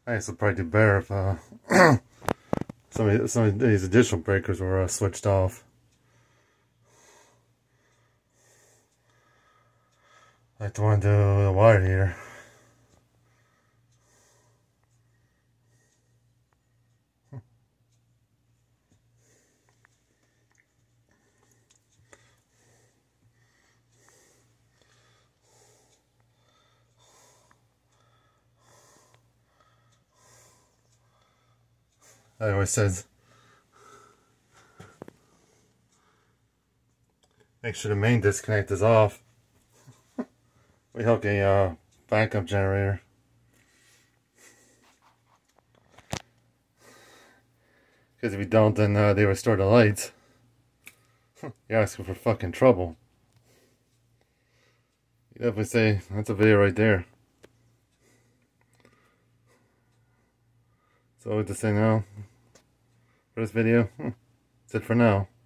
I guess it'd probably do better if some of these additional breakers were switched off. Like the one to the water heater. I always says, make sure the main disconnect is off. We hook a backup generator. Because if you don't, then they restore the lights. You're asking for fucking trouble. You definitely say, that's a video right there. So what to say now for this video? That's it for now.